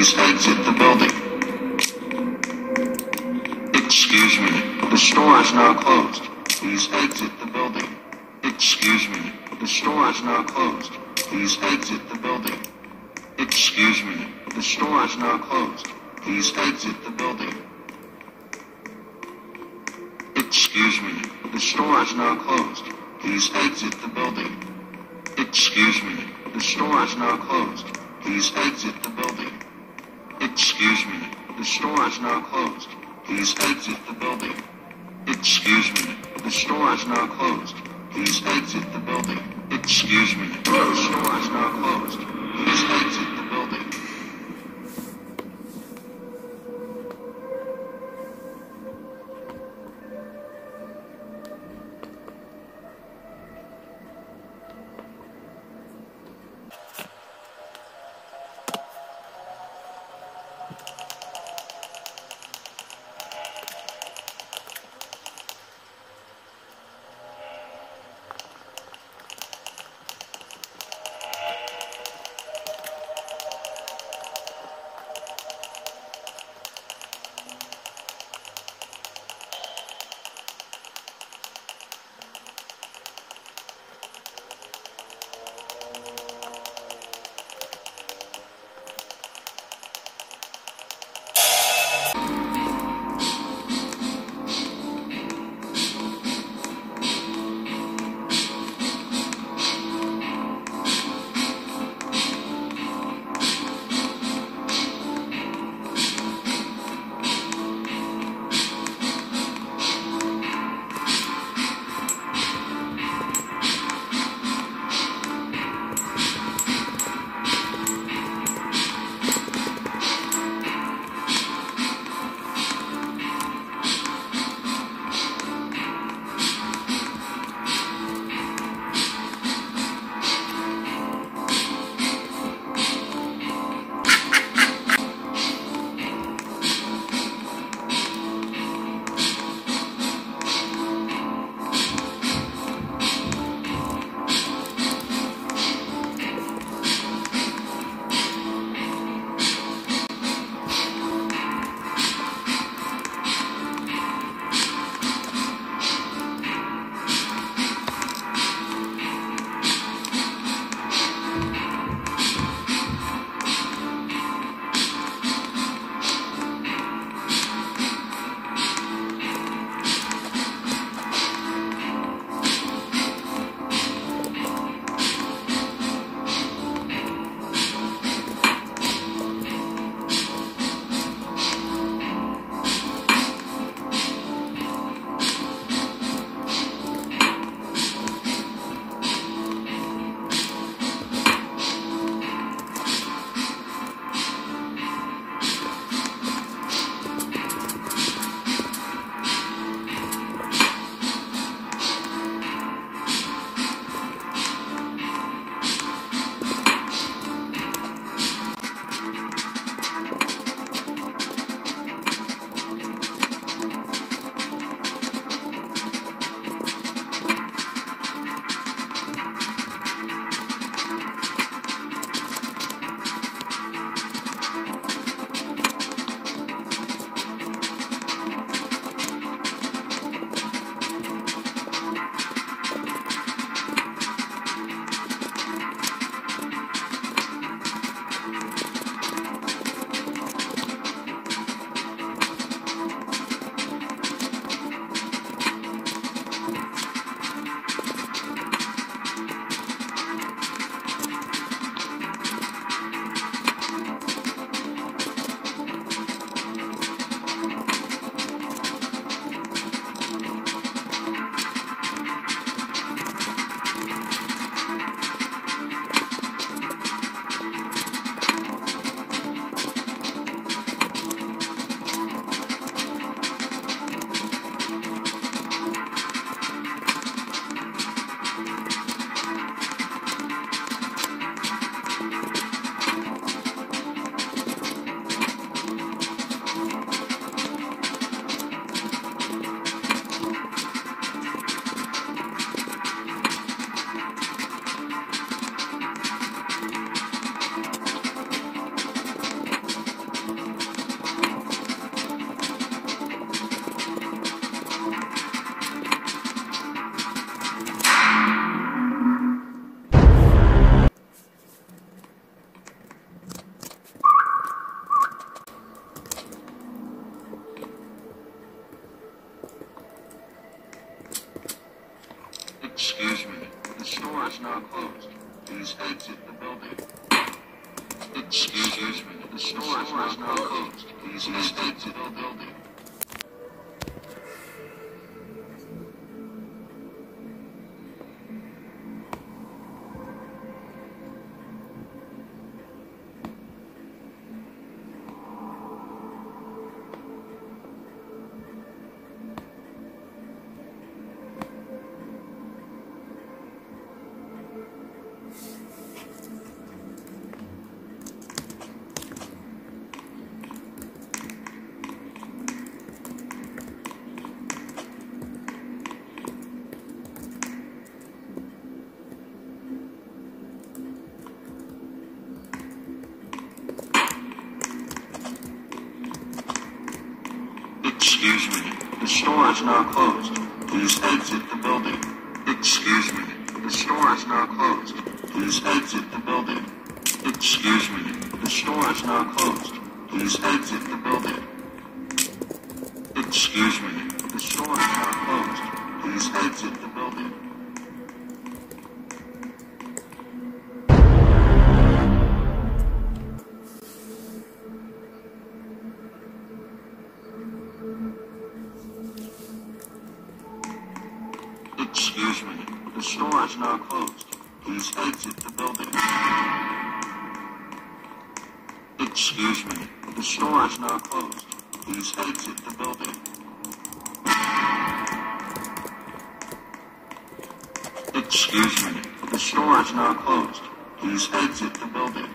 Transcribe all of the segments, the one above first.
Please exit the building. Excuse me, the store is now closed. Please exit the building. Excuse me, the store is now closed. Please exit the building. Excuse me, the store is now closed. Please exit the building. Excuse me, the store is now closed. Please exit the building. Excuse me, the store is now closed. Please exit the building. Excuse me, the store is now closed. Please exit the building. Excuse me, the store is now closed. Please exit the building. Excuse me, the store is now closed. Please exit the building. Excuse me. The store is now closed. Please exit the building. Excuse me. The store is now closed. Please exit the building. Excuse me. The store is now closed. Please exit the building. Excuse me. The store is now closed. Please exit the building. Excuse me. The store is now closed. Please exit the building. Excuse me. The store is now closed. Please exit the building. Excuse me. The store is now closed. Please exit the building. Excuse me. The store is now closed. Please exit the building. Excuse me. The store is now closed. Please exit the building.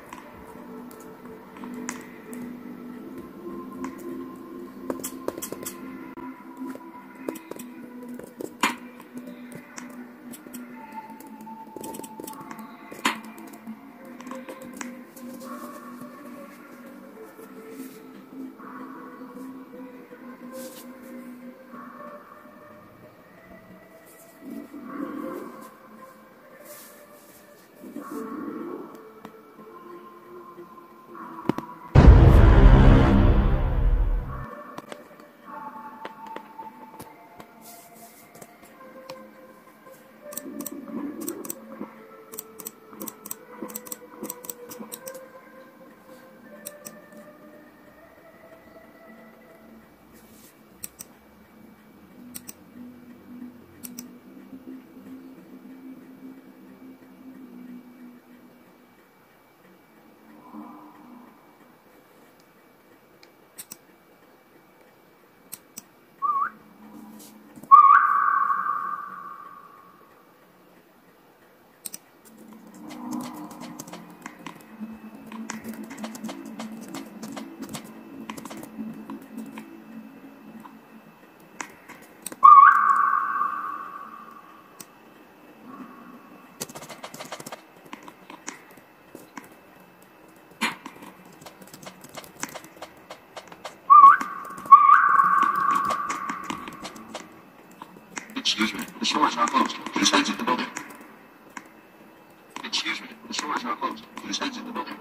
Excuse me. The store is now closed. Please exit the building. Excuse me. The store is now closed. Please exit the building.